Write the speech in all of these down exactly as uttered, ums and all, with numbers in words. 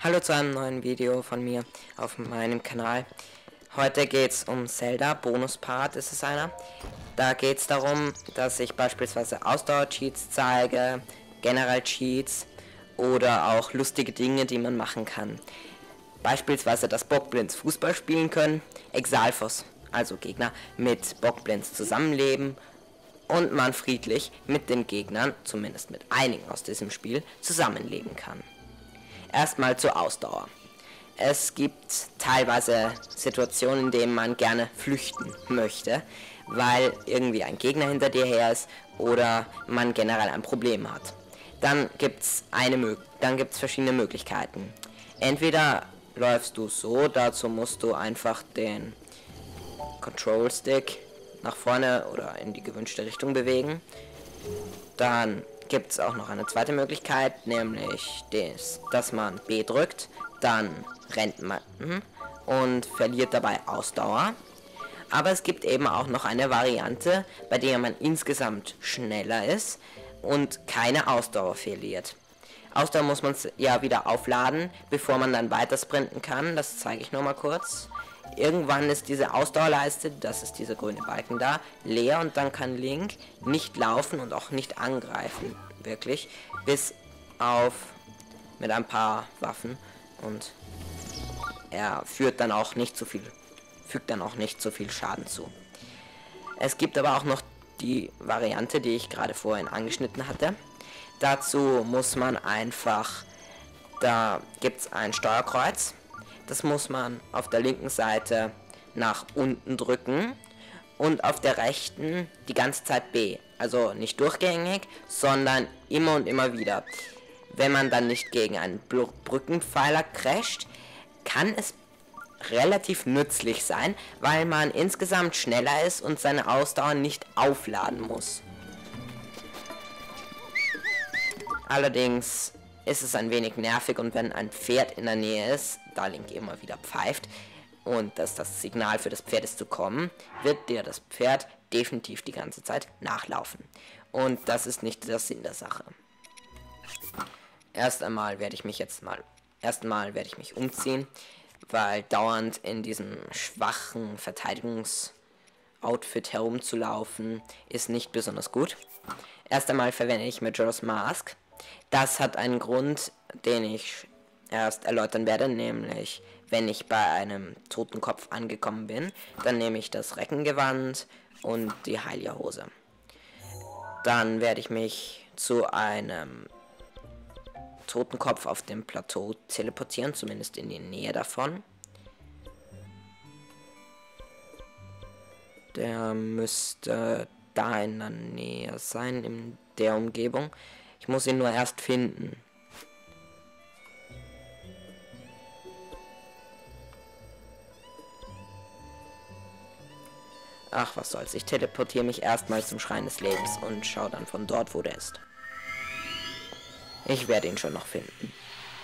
Hallo zu einem neuen Video von mir auf meinem Kanal. Heute geht es um Zelda, Bonuspart ist es einer. Da geht es darum, dass ich beispielsweise Ausdauer-Cheats zeige, generell Cheats oder auch lustige Dinge, die man machen kann. Beispielsweise, dass Bockblins Fußball spielen können, Exalfos, also Gegner, mit Bockblins zusammenleben und man friedlich mit den Gegnern, zumindest mit einigen aus diesem Spiel, zusammenleben kann. Erstmal zur Ausdauer. Es gibt teilweise Situationen, in denen man gerne flüchten möchte, weil irgendwie ein Gegner hinter dir her ist oder man generell ein Problem hat. Dann gibt es eine dann gibt's verschiedene Möglichkeiten. Entweder läufst du so, dazu musst du einfach den Control Stick nach vorne oder in die gewünschte Richtung bewegen. Dann gibt es auch noch eine zweite Möglichkeit, nämlich des, dass man B drückt, dann rennt man und verliert dabei Ausdauer. Aber es gibt eben auch noch eine Variante, bei der man insgesamt schneller ist und keine Ausdauer verliert. Ausdauer muss man ja wieder aufladen, bevor man dann weiter sprinten kann. Das zeige ich nochmal kurz. Irgendwann ist diese Ausdauerleiste, das ist dieser grüne Balken da, leer und dann kann Link nicht laufen und auch nicht angreifen, wirklich, bis auf mit ein paar Waffen und er führt dann auch nicht so viel, fügt dann auch nicht so viel Schaden zu. Es gibt aber auch noch die Variante, die ich gerade vorhin angeschnitten hatte. Dazu muss man einfach, da gibt es ein Steuerkreuz. Das muss man auf der linken Seite nach unten drücken und auf der rechten die ganze Zeit B. Also nicht durchgängig, sondern immer und immer wieder. Wenn man dann nicht gegen einen Brückenpfeiler crasht, kann es relativ nützlich sein, weil man insgesamt schneller ist und seine Ausdauer nicht aufladen muss. Allerdings ist es ein wenig nervig und wenn ein Pferd in der Nähe ist, da Link immer wieder pfeift und dass das Signal für das Pferd ist zu kommen, wird dir das Pferd definitiv die ganze Zeit nachlaufen. Und das ist nicht der Sinn der Sache. Erst einmal werde ich mich jetzt mal, erst einmal werde ich mich umziehen, weil dauernd in diesem schwachen Verteidigungsoutfit herumzulaufen ist nicht besonders gut. Erst einmal verwende ich Majora's Mask. Das hat einen Grund, den ich erst erläutern werde, nämlich wenn ich bei einem Totenkopf angekommen bin, dann nehme ich das Reckengewand und die Heilerhose. Dann werde ich mich zu einem Totenkopf auf dem Plateau teleportieren, zumindest in die Nähe davon. Der müsste da in der Nähe sein, in der Umgebung. Ich muss ihn nur erst finden. Ach, was soll's. Ich teleportiere mich erstmal zum Schrein des Lebens und schaue dann von dort, wo der ist. Ich werde ihn schon noch finden.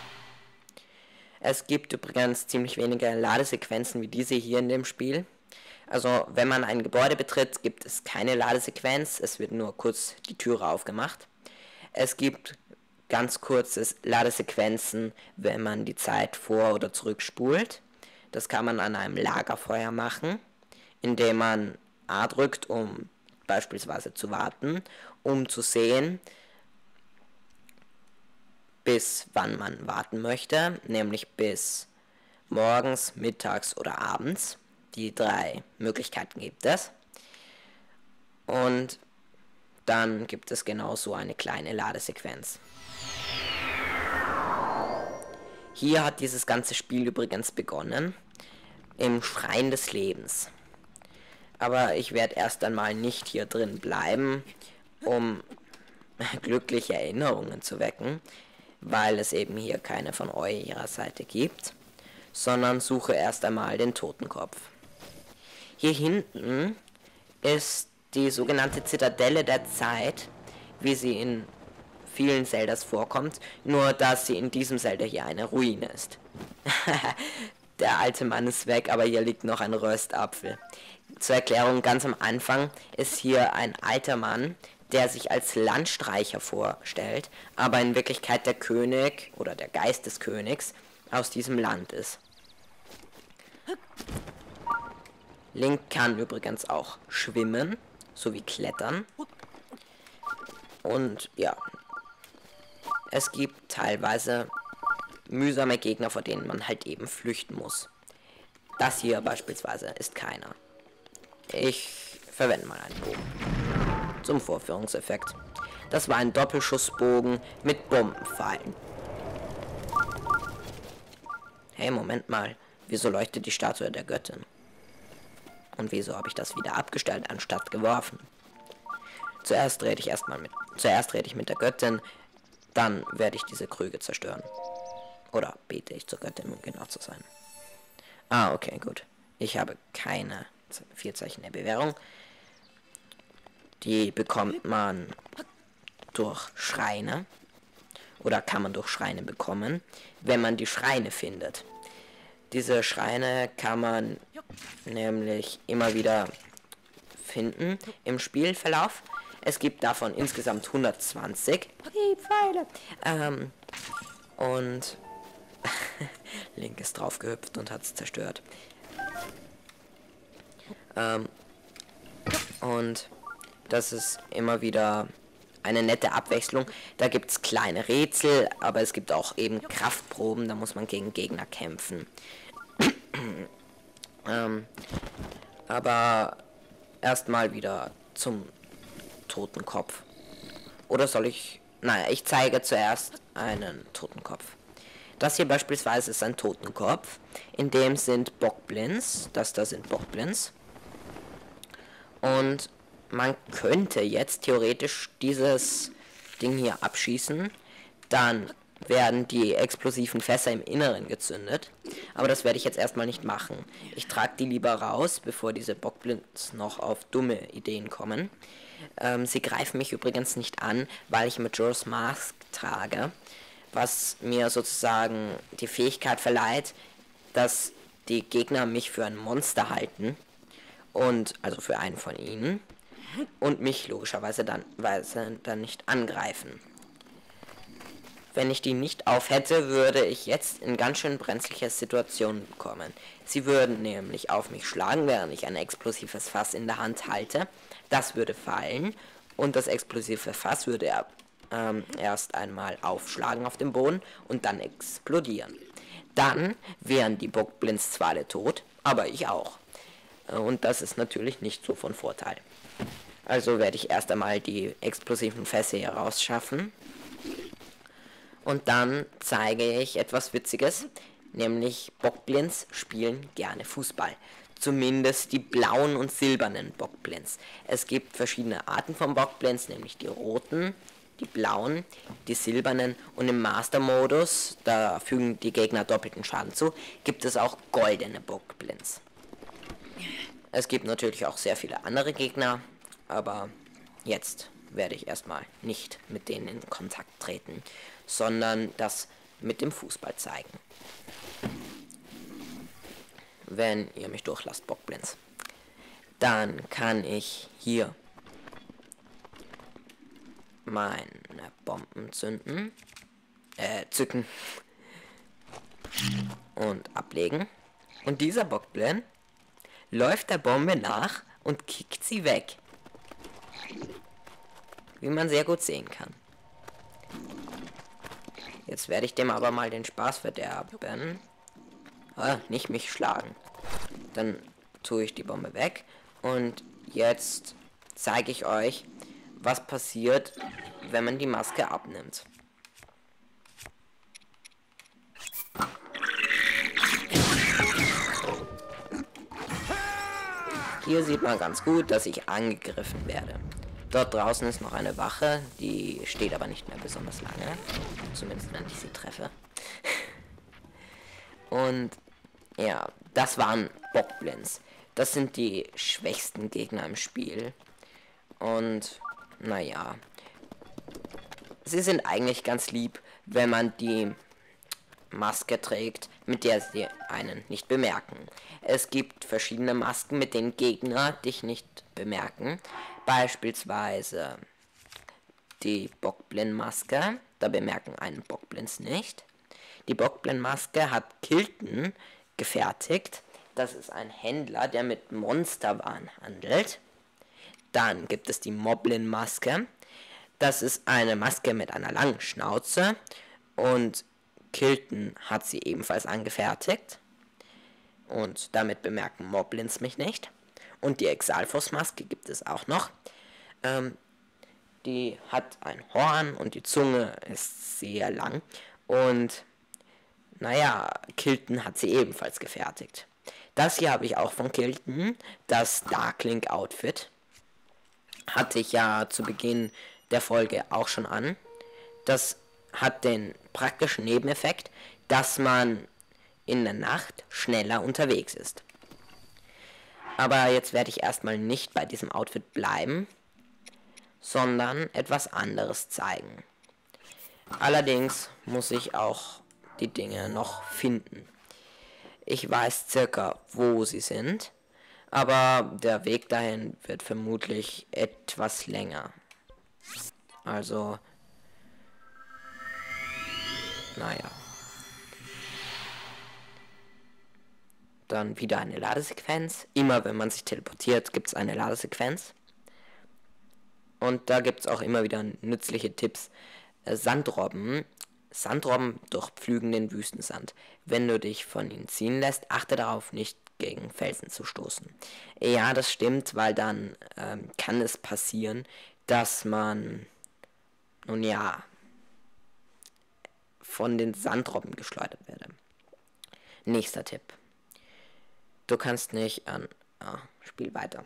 Es gibt übrigens ziemlich wenige Ladesequenzen wie diese hier in dem Spiel. Also, wenn man ein Gebäude betritt, gibt es keine Ladesequenz. Es wird nur kurz die Türe aufgemacht. Es gibt ganz kurze Ladesequenzen, wenn man die Zeit vor- oder zurückspult. Das kann man an einem Lagerfeuer machen, indem man A drückt, um beispielsweise zu warten, um zu sehen, bis wann man warten möchte, nämlich bis morgens, mittags oder abends. Die drei Möglichkeiten gibt es. Und dann gibt es genauso eine kleine Ladesequenz. Hier hat dieses ganze Spiel übrigens begonnen, im Schrein des Lebens. Aber ich werde erst einmal nicht hier drin bleiben, um glückliche Erinnerungen zu wecken, weil es eben hier keine von eurer Seite gibt, sondern suche erst einmal den Totenkopf. Hier hinten ist die sogenannte Zitadelle der Zeit, wie sie in vielen Zeldas vorkommt, nur dass sie in diesem Zelda hier eine Ruine ist. Der alte Mann ist weg, aber hier liegt noch ein Röstapfel. Zur Erklärung, ganz am Anfang ist hier ein alter Mann, der sich als Landstreicher vorstellt, aber in Wirklichkeit der König oder der Geist des Königs aus diesem Land ist. Link kann übrigens auch schwimmen, sowie klettern. Und ja, es gibt teilweise mühsame Gegner, vor denen man halt eben flüchten muss. Das hier beispielsweise ist keiner. Ich verwende mal einen Bogen zum Vorführungseffekt. Das war ein Doppelschussbogen mit Bombenpfeilen. Hey, Moment mal. Wieso leuchtet die Statue der Göttin? Und wieso habe ich das wieder abgestellt, anstatt geworfen? Zuerst rede ich erstmal mit. Zuerst rede ich mit der Göttin, dann werde ich diese Krüge zerstören. Oder bete ich zur Göttin, um genau zu sein. Ah, okay, gut. Ich habe keine vier Zeichen der Bewährung. Die bekommt man durch Schreine. Oder kann man durch Schreine bekommen, wenn man die Schreine findet. Diese Schreine kann man nämlich immer wieder finden im Spielverlauf. Es gibt davon insgesamt hundertzwanzig. Okay, Pfeile. Ähm, und Link ist drauf gehüpft und hat es zerstört. Ähm, und das ist immer wieder eine nette Abwechslung. Da gibt es kleine Rätsel, aber es gibt auch eben Kraftproben, da muss man gegen Gegner kämpfen. ähm, aber erstmal wieder zum Totenkopf. Oder soll ich... Naja, ich zeige zuerst einen Totenkopf. Das hier beispielsweise ist ein Totenkopf. In dem sind Bockblins. Das da sind Bockblins. Und man könnte jetzt theoretisch dieses Ding hier abschießen. Dann werden die explosiven Fässer im Inneren gezündet. Aber das werde ich jetzt erstmal nicht machen. Ich trage die lieber raus, bevor diese Bockblins noch auf dumme Ideen kommen. Ähm, sie greifen mich übrigens nicht an, weil ich Majora's Mask trage. Was mir sozusagen die Fähigkeit verleiht, dass die Gegner mich für ein Monster halten. Und, also für einen von ihnen. Und mich logischerweise dann, weise dann nicht angreifen. Wenn ich die nicht auf hätte, würde ich jetzt in ganz schön brenzliche Situationen kommen. Sie würden nämlich auf mich schlagen, während ich ein explosives Fass in der Hand halte. Das würde fallen und das explosive Fass würde er, ähm, erst einmal aufschlagen auf dem Boden und dann explodieren. Dann wären die Bockblins zwar alle tot, aber ich auch. Und das ist natürlich nicht so von Vorteil. Also werde ich erst einmal die explosiven Fässer hier rausschaffen. Und dann zeige ich etwas Witziges, nämlich Bockblins spielen gerne Fußball. Zumindest die blauen und silbernen Bockblins. Es gibt verschiedene Arten von Bockblins, nämlich die roten, die blauen, die silbernen und im Master-Modus, da fügen die Gegner doppelten Schaden zu, gibt es auch goldene Bockblins. Es gibt natürlich auch sehr viele andere Gegner, aber jetzt werde ich erstmal nicht mit denen in Kontakt treten, sondern das mit dem Fußball zeigen. Wenn ihr mich durchlasst, Bockblins. Dann kann ich hier meine Bomben zünden, äh, zücken und ablegen. Und dieser Bockblin läuft der Bombe nach und kickt sie weg. Wie man sehr gut sehen kann. Jetzt werde ich dem aber mal den Spaß verderben. Ah, nicht mich schlagen. Dann tue ich die Bombe weg. Und jetzt zeige ich euch, was passiert, wenn man die Maske abnimmt. Hier sieht man ganz gut, dass ich angegriffen werde. Dort draußen ist noch eine Wache, die steht aber nicht mehr besonders lange. Zumindest wenn ich sie treffe. Und ja, das waren Bockblins. Das sind die schwächsten Gegner im Spiel. Und naja, sie sind eigentlich ganz lieb, wenn man die Maske trägt, mit der sie einen nicht bemerken. Es gibt verschiedene Masken, mit denen Gegner dich nicht bemerken. Beispielsweise die Bockblin-Maske, da bemerken einen Bockblins nicht. Die Bockblin-Maske hat Kilton gefertigt. Das ist ein Händler, der mit Monsterwaren handelt. Dann gibt es die Moblin-Maske. Das ist eine Maske mit einer langen Schnauze. Und Kilton hat sie ebenfalls angefertigt. Und damit bemerken Moblins mich nicht. Und die Exalfos-Maske gibt es auch noch. Ähm, die hat ein Horn und die Zunge ist sehr lang. Und naja, Kilton hat sie ebenfalls gefertigt. Das hier habe ich auch von Kilton, das Darklink Outfit. Hatte ich ja zu Beginn der Folge auch schon an. Das hat den praktischen Nebeneffekt, dass man in der Nacht schneller unterwegs ist. Aber jetzt werde ich erstmal nicht bei diesem Outfit bleiben, sondern etwas anderes zeigen. Allerdings muss ich auch die Dinge noch finden. Ich weiß circa, wo sie sind, aber der Weg dahin wird vermutlich etwas länger. Also, naja. Dann wieder eine Ladesequenz. Immer wenn man sich teleportiert, gibt es eine Ladesequenz. Und da gibt es auch immer wieder nützliche Tipps. Äh, Sandrobben. Sandrobben durchpflügen den Wüstensand. Wenn du dich von ihnen ziehen lässt, achte darauf, nicht gegen Felsen zu stoßen. Ja, das stimmt, weil dann ähm, kann es passieren, dass man, nun ja, von den Sandrobben geschleudert werde. Nächster Tipp. Du kannst nicht an... Ah, spiel weiter.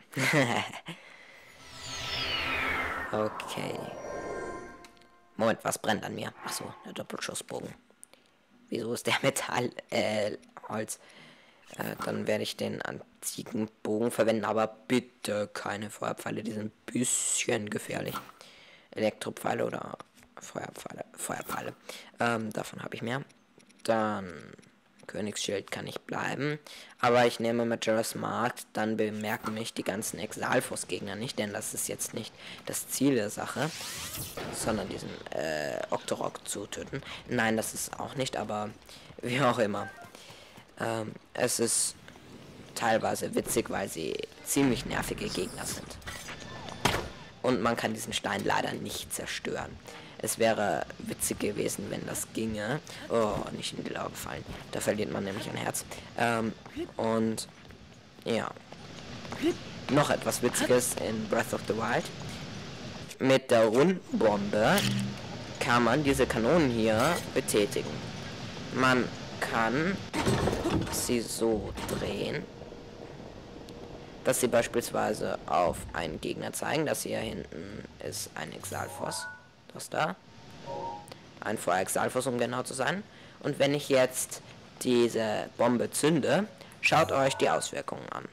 Okay. Moment, was brennt an mir? Achso, der Doppelschussbogen. Wieso ist der Metall... Äh, Holz? Äh, dann werde ich den antiken Bogen verwenden, aber bitte keine Feuerpfeile, die sind ein bisschen gefährlich. Elektropfeile oder Feuerpfeile. Feuerpfeile. Ähm, davon habe ich mehr. Dann... Königsschild kann ich bleiben, aber ich nehme Majora's Mark, dann bemerken mich die ganzen Exalfos-Gegner nicht, denn das ist jetzt nicht das Ziel der Sache, sondern diesen äh, Octorok zu töten. Nein, das ist auch nicht, aber wie auch immer. Ähm, es ist teilweise witzig, weil sie ziemlich nervige Gegner sind. Und man kann diesen Stein leider nicht zerstören. Es wäre witzig gewesen, wenn das ginge. Oh, nicht in die Lauge fallen. Da verliert man nämlich ein Herz. Ähm, und ja. Noch etwas Witziges in Breath of the Wild. Mit der Rundbombe kann man diese Kanonen hier betätigen. Man kann sie so drehen, dass sie beispielsweise auf einen Gegner zeigen. Das hier hinten ist ein Exalfos. Das da. Ein Feuer-Exalfos, um genau zu sein. Und wenn ich jetzt diese Bombe zünde, schaut euch die Auswirkungen an.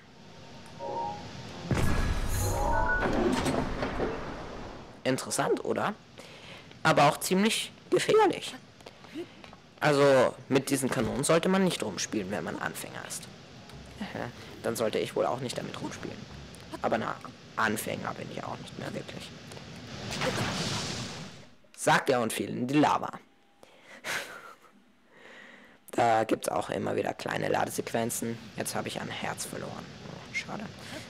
Interessant, oder? Aber auch ziemlich gefährlich. Also mit diesen Kanonen sollte man nicht rumspielen, wenn man Anfänger ist. Dann sollte ich wohl auch nicht damit rumspielen. Aber na, Anfänger bin ich auch nicht mehr wirklich. Sagt er und fiel in die Lava. Da gibt es auch immer wieder kleine Ladesequenzen. Jetzt habe ich ein Herz verloren. Oh, schade.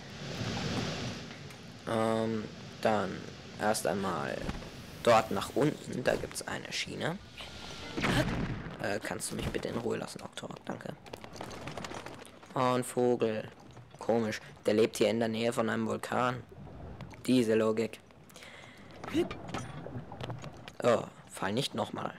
Ähm, dann erst einmal dort nach unten. Da gibt es eine Schiene. Äh, kannst du mich bitte in Ruhe lassen, Octorok? Danke. Oh, ein Vogel. Komisch. Der lebt hier in der Nähe von einem Vulkan. Diese Logik. Oh, fall nicht nochmal.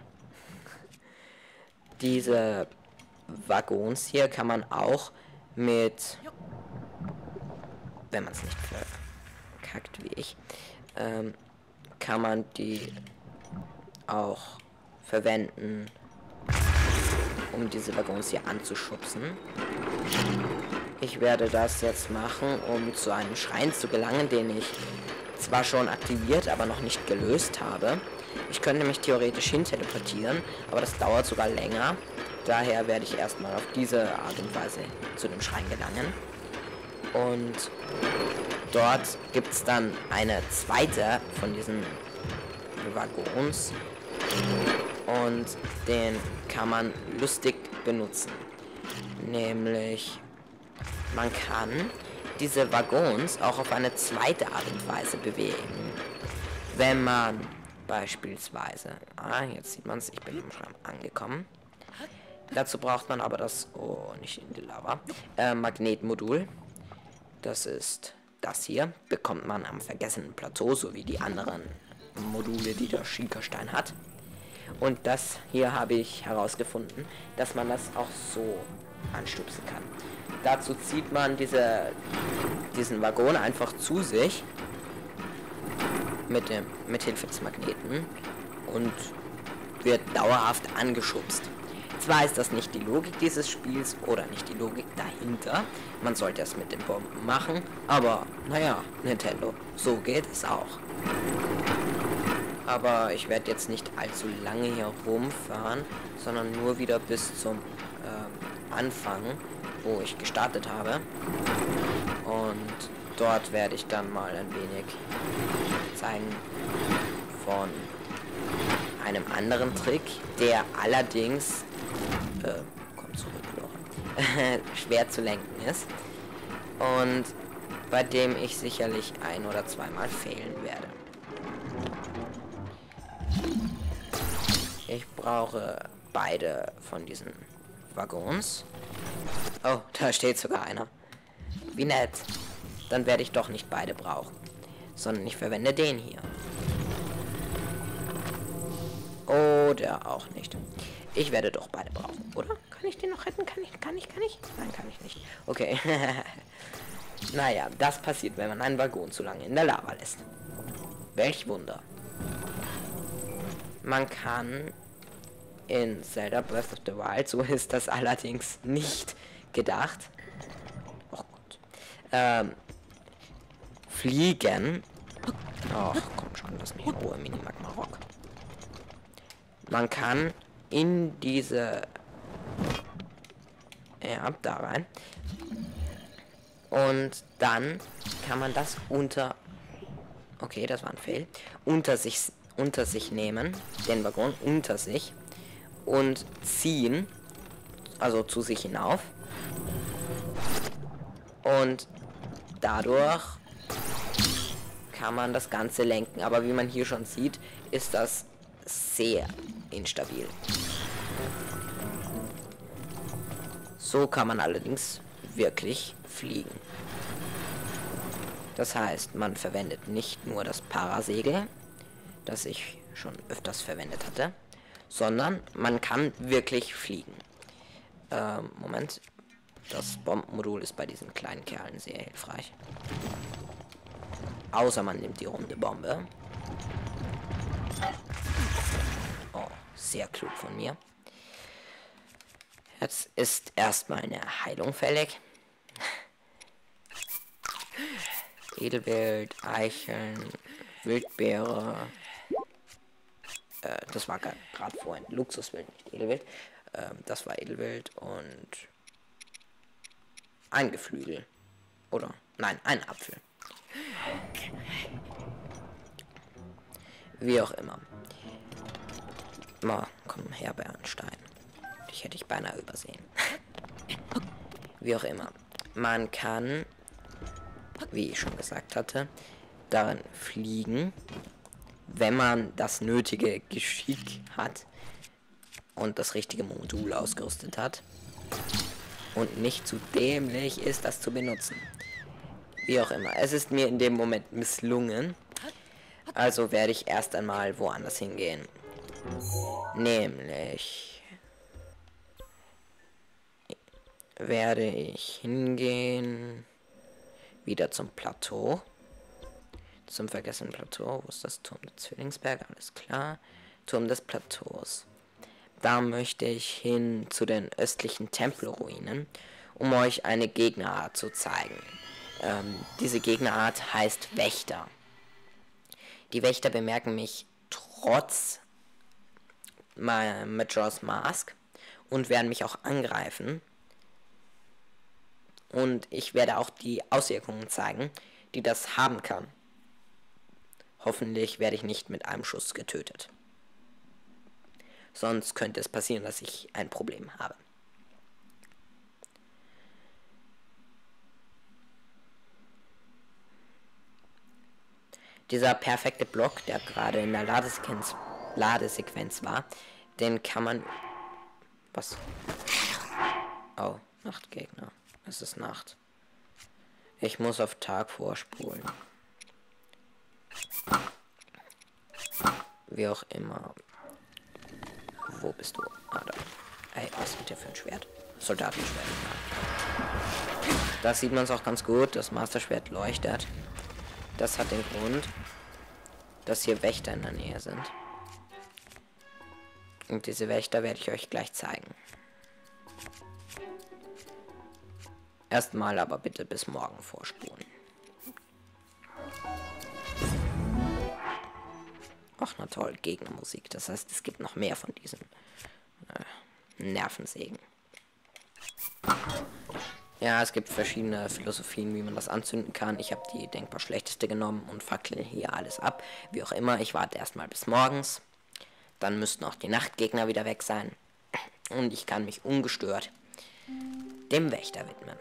Diese Waggons hier kann man auch mit, wenn man es nicht verkackt wie ich, ähm, kann man die auch verwenden, um diese Waggons hier anzuschubsen. Ich werde das jetzt machen, um zu einem Schrein zu gelangen, den ich zwar schon aktiviert, aber noch nicht gelöst habe. Ich könnte mich theoretisch hin teleportieren, aber das dauert sogar länger. Daher werde ich erstmal auf diese Art und Weise zu dem Schrein gelangen. Und dort gibt es dann eine zweite von diesen Waggons. und den kann man lustig benutzen. Nämlich, man kann diese Waggons auch auf eine zweite Art und Weise bewegen. Wenn man beispielsweise, ah, jetzt sieht man es, ich bin schon angekommen. Dazu braucht man aber das, oh, nicht in die Lava, äh, Magnetmodul. Das ist das hier, bekommt man am vergessenen Plateau, so wie die anderen Module, die der Schiekerstein hat. Und das hier habe ich herausgefunden, dass man das auch so anstupsen kann. Dazu zieht man diese, diesen Waggon einfach zu sich mit dem mit Hilfe des Magneten und wird dauerhaft angeschubst. Zwar ist das nicht die Logik dieses Spiels oder nicht die Logik dahinter, man sollte es mit den Bomben machen, aber naja, Nintendo, so geht es auch. Aber ich werde jetzt nicht allzu lange hier rumfahren, sondern nur wieder bis zum äh, Anfang, wo ich gestartet habe. Und dort werde ich dann mal ein wenig zeigen von einem anderen Trick, der allerdings äh, komm zurück, Laura, schwer zu lenken ist und bei dem ich sicherlich ein- oder zweimal fehlen werde. Ich brauche beide von diesen Waggons. Oh, da steht sogar einer. Wie nett. Dann werde ich doch nicht beide brauchen, sondern ich verwende den hier. Oder auch nicht. Ich werde doch beide brauchen, oder? Kann ich den noch retten? Kann ich? Kann ich? Kann ich? Nein, kann ich nicht. Okay. Naja, das passiert, wenn man einen Waggon zu lange in der Lava lässt. Welch Wunder. Man kann in Zelda Breath of the Wild, so ist das allerdings nicht gedacht, oh Gott, ähm, fliegen. Ach, komm schon, lass mich in Ruhe, Minimagma Rock. Man kann in diese, ja, da rein. Und dann kann man das unter, okay, das war ein Fail, unter sich, unter sich nehmen, den Waggon unter sich und ziehen, also zu sich hinauf. Und dadurch kann man das Ganze lenken. Aber wie man hier schon sieht, ist das sehr instabil. So kann man allerdings wirklich fliegen. Das heißt, man verwendet nicht nur das Parasegel, das ich schon öfters verwendet hatte, sondern man kann wirklich fliegen. Ähm, Moment. Das Bombenmodul ist bei diesen kleinen Kerlen sehr hilfreich. Außer man nimmt die runde Bombe. Oh, sehr klug von mir. Jetzt ist erstmal eine Heilung fällig. Edelwild, Eicheln, Wildbeere. Äh, das war gerade vorhin Luxuswild, nicht Edelwild. Ähm, das war Edelwild und ein Geflügel. Oder, nein, ein Apfel. Wie auch immer. Na, komm her, Bernstein. Dich hätte ich beinahe übersehen. Wie auch immer. Man kann, wie ich schon gesagt hatte, darin fliegen, wenn man das nötige Geschick hat und das richtige Modul ausgerüstet hat und nicht zu dämlich ist, das zu benutzen. Wie auch immer. Es ist mir in dem Moment misslungen. Also werde ich erst einmal woanders hingehen. Nämlich werde ich hingehen wieder zum Plateau. Zum vergessenen Plateau. Wo ist das? Turm des Zwillingsberg, alles klar. Turm des Plateaus. Da möchte ich hin zu den östlichen Tempelruinen, um euch eine Gegnerart zu zeigen. Ähm, diese Gegnerart heißt Wächter. Die Wächter bemerken mich trotz Majora's Mask und werden mich auch angreifen. Und ich werde auch die Auswirkungen zeigen, die das haben kann. Hoffentlich werde ich nicht mit einem Schuss getötet. Sonst könnte es passieren, dass ich ein Problem habe. Dieser perfekte Block, der gerade in der Ladesequenz, Ladesequenz war, den kann man... Was? Oh, Nachtgegner. Es ist Nacht. Ich muss auf Tag vorspulen. Wie auch immer. Wo bist du? Ah, da. Ey, was ist mit dir für ein Schwert? Soldatenschwert. Da sieht man es auch ganz gut. Das Masterschwert leuchtet. Das hat den Grund, dass hier Wächter in der Nähe sind. Und diese Wächter werde ich euch gleich zeigen. Erstmal aber bitte bis morgen vorspulen. Ach na toll, Gegnermusik. Das heißt, es gibt noch mehr von diesen äh, Nervensägen. Ja, es gibt verschiedene Philosophien, wie man das anzünden kann. Ich habe die denkbar schlechteste genommen und fackle hier alles ab. Wie auch immer, ich warte erstmal bis morgens. Dann müssten auch die Nachtgegner wieder weg sein. Und ich kann mich ungestört dem Wächter widmen.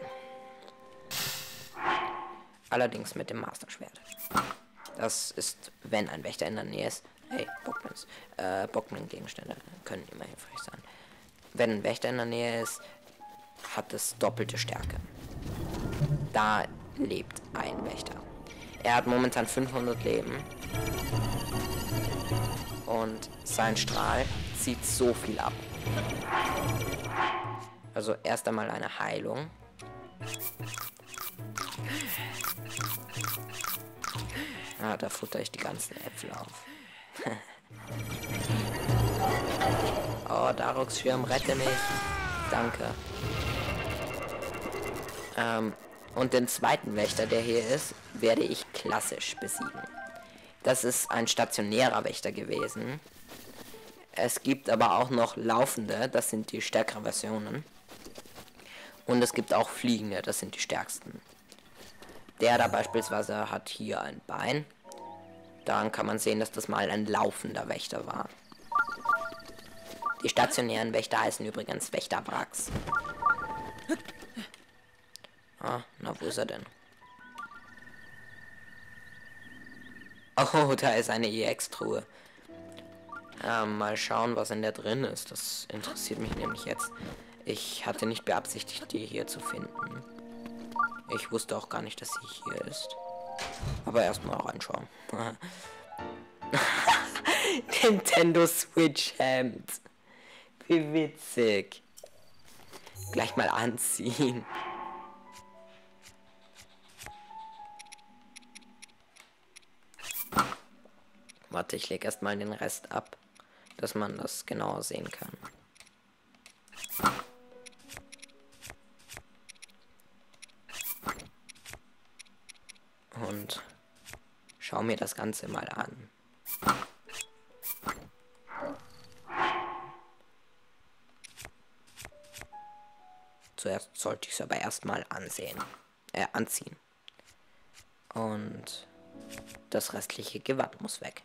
Allerdings mit dem Masterschwert. Das ist, wenn ein Wächter in der Nähe ist. Hey, Bockblins. Äh, Bockblin-Gegenstände können immer hilfreich sein. Wenn ein Wächter in der Nähe ist, hat es doppelte Stärke. Da lebt ein Wächter. Er hat momentan fünfhundert Leben. Und sein Strahl zieht so viel ab. Also erst einmal eine Heilung. Ah, da futter ich die ganzen Äpfel auf. Oh, Daroks Schirm, rette mich. Danke. Ähm, und den zweiten Wächter, der hier ist, werde ich klassisch besiegen. Das ist ein stationärer Wächter gewesen. Es gibt aber auch noch laufende, das sind die stärkeren Versionen. Und es gibt auch fliegende, das sind die stärksten. Der da beispielsweise hat hier ein Bein. Daran kann man sehen, dass das mal ein laufender Wächter war. Die stationären Wächter heißen übrigens Wächterwracks. Ah, na wo ist er denn? Oh, da ist eine E X-Truhe. Ähm, mal schauen, was in der drin ist. Das interessiert mich nämlich jetzt. Ich hatte nicht beabsichtigt, die hier zu finden. Ich wusste auch gar nicht, dass sie hier ist. Aber erstmal reinschauen. Nintendo Switch Hemd. Wie witzig. Gleich mal anziehen. Warte, ich lege erstmal den Rest ab, dass man das genauer sehen kann. Und schau mir das Ganze mal an. Zuerst sollte ich es aber erstmal ansehen, äh, anziehen. Und das restliche Gewand muss weg.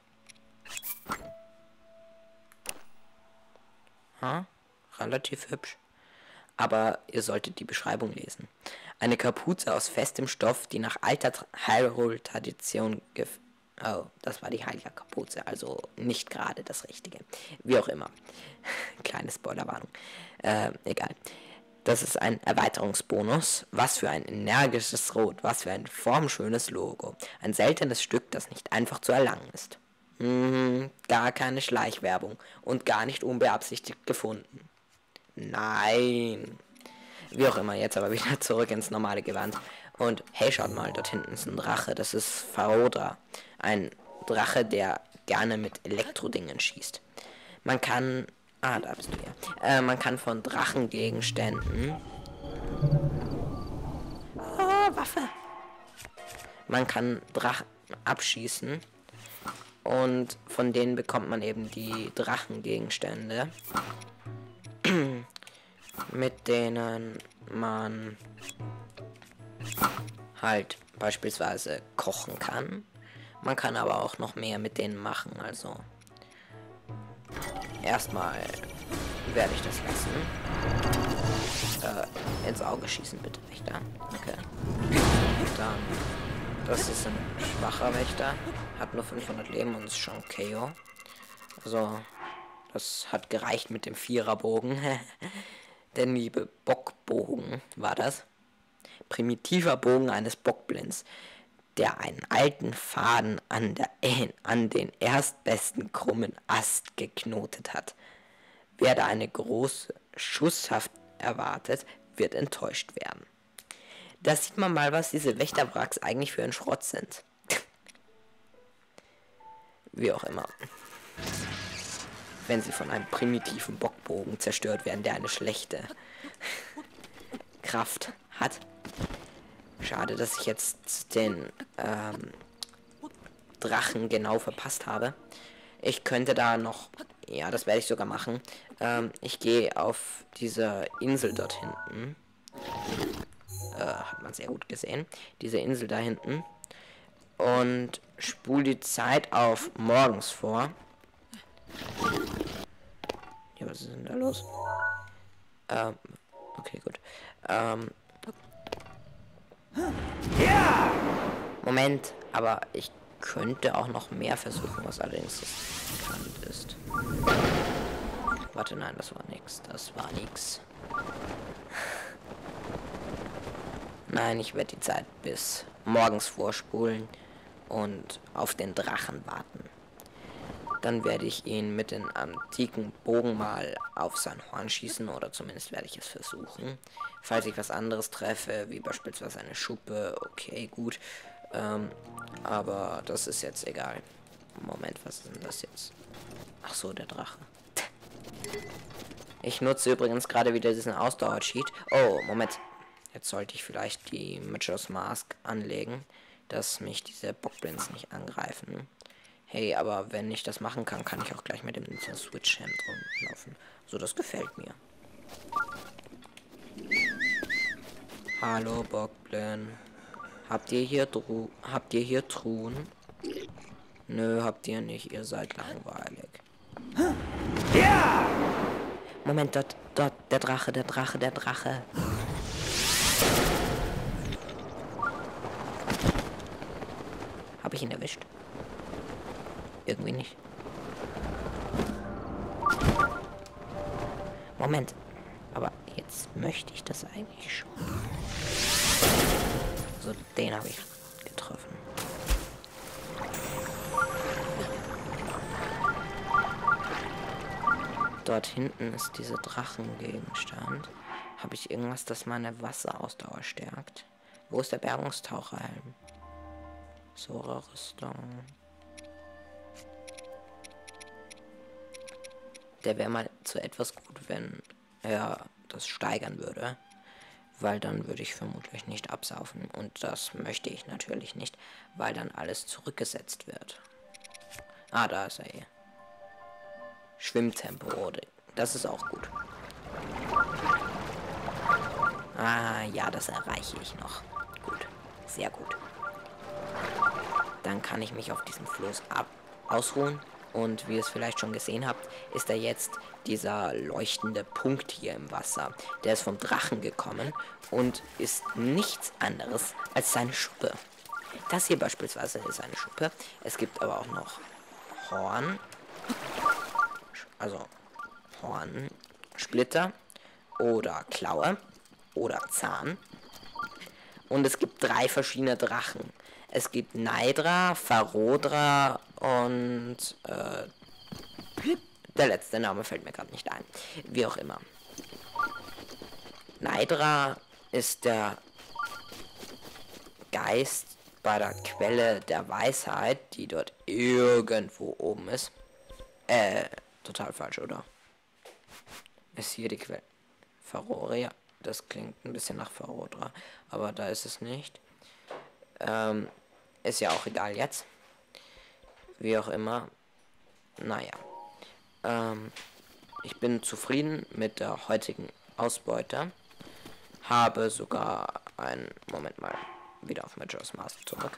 Ha? Relativ hübsch. Aber ihr solltet die Beschreibung lesen. Eine Kapuze aus festem Stoff, die nach alter Hyrule-Tradition gef... Oh, das war die heilige Kapuze, also nicht gerade das Richtige. Wie auch immer. Kleine Spoilerwarnung. Äh, egal. Das ist ein Erweiterungsbonus. Was für ein energisches Rot, was für ein formschönes Logo. Ein seltenes Stück, das nicht einfach zu erlangen ist. Hm, gar keine Schleichwerbung und gar nicht unbeabsichtigt gefunden. Nein. Wie auch immer, jetzt aber wieder zurück ins normale Gewand. Und hey, schaut mal, dort hinten ist ein Drache. Das ist Farodra. Ein Drache, der gerne mit Elektrodingen schießt. Man kann... Ah, da bist du ja. Äh, man kann von Drachengegenständen... Oh, Waffe! Man kann Drachen abschießen. Und von denen bekommt man eben die Drachengegenstände. Mit denen man halt beispielsweise kochen kann. Man kann aber auch noch mehr mit denen machen, also erstmal werde ich das lassen. Äh, ins Auge schießen, bitte, Wächter. Okay. Dann, das ist ein schwacher Wächter. Hat nur fünfhundert Leben und ist schon K O. Also, das hat gereicht mit dem Viererbogen. Der liebe Bockbogen war das. Primitiver Bogen eines Bockblinds, der einen alten Faden an, der, äh, an den erstbesten krummen Ast geknotet hat. Wer da eine große Schusshaft erwartet, wird enttäuscht werden. Da sieht man mal, was diese Wächterwracks eigentlich für ein Schrott sind. Wie auch immer. Wenn sie von einem primitiven Bockbogen zerstört werden, der eine schlechte Kraft hat. Schade, dass ich jetzt den ähm, Drachen genau verpasst habe. Ich könnte da noch... Ja, das werde ich sogar machen. Ähm, ich gehe auf diese Insel dort hinten. Äh, hat man sehr gut gesehen. Diese Insel da hinten. Und spule die Zeit auf morgens vor. Ja, was ist denn da los? Ähm, okay, gut. Ähm... Moment, aber ich könnte auch noch mehr versuchen, was allerdings bekannt ist. Warte, nein, das war nix. Das war nix. Nein, ich werde die Zeit bis morgens vorspulen und auf den Drachen warten. Dann werde ich ihn mit dem antiken Bogen mal auf sein Horn schießen, oder zumindest werde ich es versuchen. Falls ich was anderes treffe, wie beispielsweise eine Schuppe, okay, gut. Ähm, aber das ist jetzt egal. Moment, was ist denn das jetzt? Ach so, der Drache. Ich nutze übrigens gerade wieder diesen Ausdauer-Cheat. Oh, Moment. Jetzt sollte ich vielleicht die Majora's Mask anlegen, dass mich diese Bockblinds nicht angreifen. Hey, aber wenn ich das machen kann, kann ich auch gleich mit dem Nintendo Switch Hemd rumlaufen. So, das gefällt mir. Hallo Bockblind. Habt ihr hier Dru habt ihr hier Truhen? Nö, habt ihr nicht. Ihr seid langweilig. Moment, dort, dort, der Drache, der Drache, der Drache. Habe ich ihn erwischt? Irgendwie nicht. Moment. Aber jetzt möchte ich das eigentlich schon. So, den habe ich getroffen. Dort hinten ist dieser Drachengegenstand. Habe ich irgendwas, das meine Wasserausdauer stärkt? Wo ist der Bergungstaucherhelm? Sora-Rüstung. Der wäre mal zu etwas gut, wenn er das steigern würde. Weil dann würde ich vermutlich nicht absaufen. Und das möchte ich natürlich nicht, weil dann alles zurückgesetzt wird. Ah, da ist er hier. Schwimmtempo, das ist auch gut. Ah, ja, das erreiche ich noch. Gut, sehr gut. Dann kann ich mich auf diesem Floß ab ausruhen. Und wie ihr es vielleicht schon gesehen habt, ist da jetzt dieser leuchtende Punkt hier im Wasser. Der ist vom Drachen gekommen und ist nichts anderes als seine Schuppe. Das hier beispielsweise ist eine Schuppe. Es gibt aber auch noch Horn. Also Hornsplitter oder Klaue oder Zahn. Und es gibt drei verschiedene Drachen. Es gibt Naydra, Farodra und äh, der letzte Name fällt mir gerade nicht ein. Wie auch immer. Naydra ist der Geist bei der Quelle der Weisheit, die dort irgendwo oben ist. Äh, total falsch, oder? Ist hier die Quelle? Faroria, das klingt ein bisschen nach Farodra, aber da ist es nicht. Ähm, ist ja auch egal jetzt. Wie auch immer. Naja. Ähm, ich bin zufrieden mit der heutigen Ausbeute. Habe sogar einen... Moment mal. Wieder auf Majora's Mask zurück.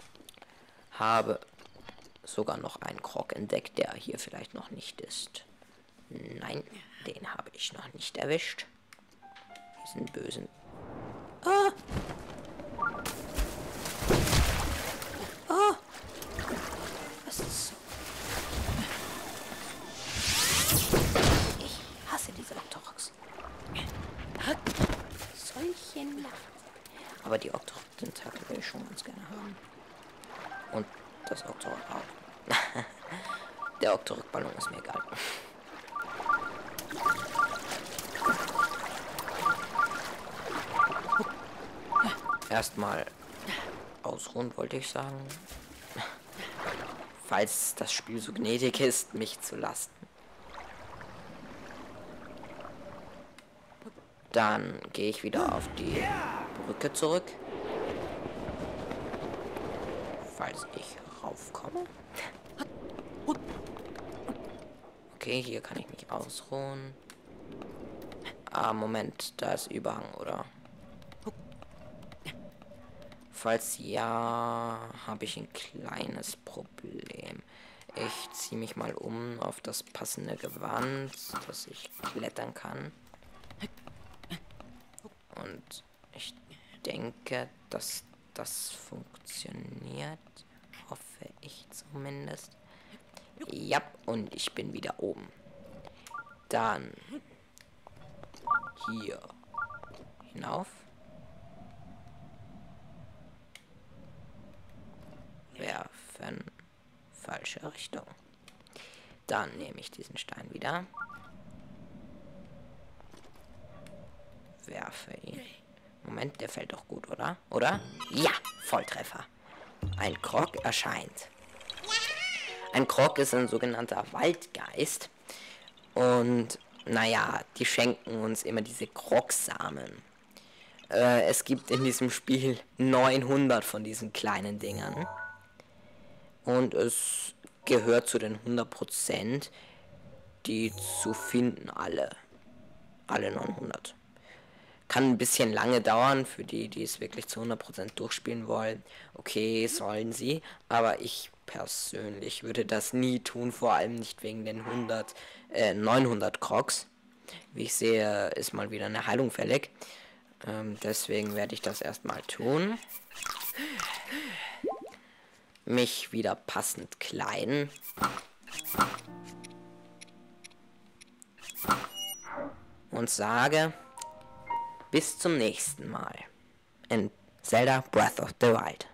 Habe sogar noch einen Krog entdeckt, der hier vielleicht noch nicht ist. Nein, den habe ich noch nicht erwischt. Diesen bösen... Ah! Ah! Was ist so? Ich hasse diese Octoroks. Solche Nacht. Aber die Octorok-Tentakel will ich schon ganz gerne haben. Und das Octorok auch. Der Octorok-Ballon ist mir egal. Erstmal ausruhen, wollte ich sagen. Falls das Spiel so gnädig ist, mich zu lasten. Dann gehe ich wieder auf die Brücke zurück. Falls ich raufkomme. Okay, hier kann ich mich ausruhen. Ah, Moment, da ist Überhang, oder? Falls ja, habe ich ein kleines Problem. Ich ziehe mich mal um auf das passende Gewand, dass ich klettern kann. Und ich denke, dass das funktioniert. Hoffe ich zumindest. Ja, und ich bin wieder oben. Dann hier hinauf. Werfen. Falsche Richtung. Dann nehme ich diesen Stein wieder. Werfe ihn. Moment, der fällt doch gut, oder? Oder? Ja, Volltreffer. Ein Krog erscheint. Ein Krog ist ein sogenannter Waldgeist. Und, naja, die schenken uns immer diese Krogsamen. Äh, es gibt in diesem Spiel neunhundert von diesen kleinen Dingern. Und es gehört zu den hundert Prozent, die zu finden, alle. Alle neunhundert. Kann ein bisschen lange dauern, für die, die es wirklich zu hundert Prozent durchspielen wollen. Okay, sollen sie. Aber ich persönlich würde das nie tun, vor allem nicht wegen den hundert, äh, neunhundert Krogs. Wie ich sehe, ist mal wieder eine Heilung fällig. Ähm, deswegen werde ich das erstmal tun. Mich wieder passend kleiden. Und sage... Bis zum nächsten Mal in Zelda Breath of the Wild.